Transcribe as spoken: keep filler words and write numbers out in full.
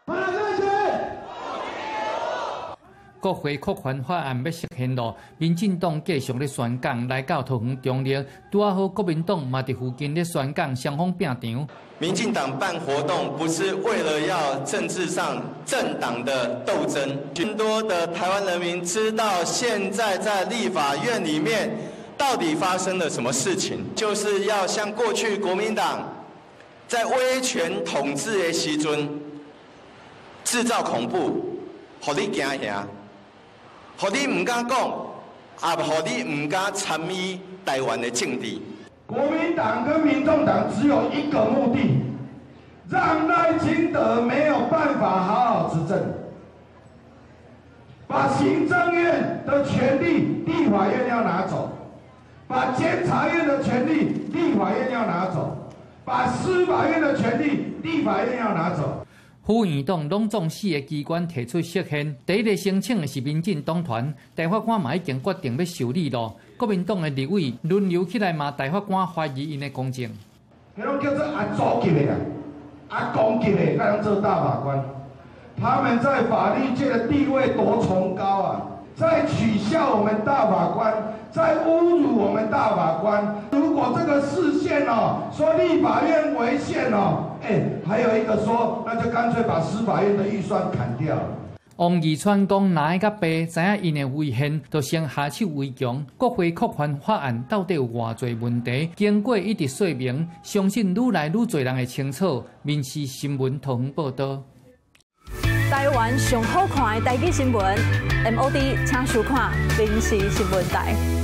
国会扩权法案要实现咯，民进党继续咧宣讲来到桃园中立，拄啊好国民党嘛伫附近咧宣讲双方拼场。 民进党办活动不是为了要政治上政党的斗争，更多的台湾人民知道现在在立法院里面到底发生了什么事情，就是要像过去国民党在威权统治的时阵制造恐怖，互你惊吓。 互你唔敢讲，也互你唔敢参与台湾的政治。 国民党跟民众党只有一个目的，让赖清德没有办法好好执政，把行政院的权力，立法院要拿走；把监察院的权力，立法院要拿走；把司法院的权力，立法院要拿走。 府院党拢总四个机关提出释宪，第一个申请的是民进党团，大法官嘛已经决定要受理咯。国民党的立委轮流起来骂大法官怀疑因的公正。 迄种叫做阿祖级的啊，阿公级的，那样做大法官，他们在法律界的地位多崇高啊！在取笑我们大法官，在侮辱我们大法官。如果这个释宪哦，说立法院违宪哦。 哎，还有一个说，那就干脆把司法院的预算砍掉。 王义川讲，哪一个爸知影因的违宪，就先下手为强。国会扩权法案到底有偌侪问题？经过一直说明，相信愈来愈侪人会清楚。民视新闻桃园报道。 台湾上好看的台语新闻 ，M O D 请收看民视新闻台。